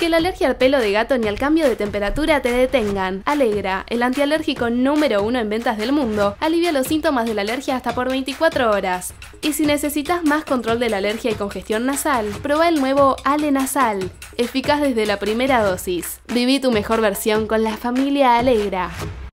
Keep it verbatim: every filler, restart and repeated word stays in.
Que la alergia al pelo de gato ni al cambio de temperatura te detengan. Alegra, el antialérgico número uno en ventas del mundo, alivia los síntomas de la alergia hasta por veinticuatro horas. Y si necesitas más control de la alergia y congestión nasal, prueba el nuevo Ale Nasal, eficaz desde la primera dosis. Viví tu mejor versión con la familia Alegra.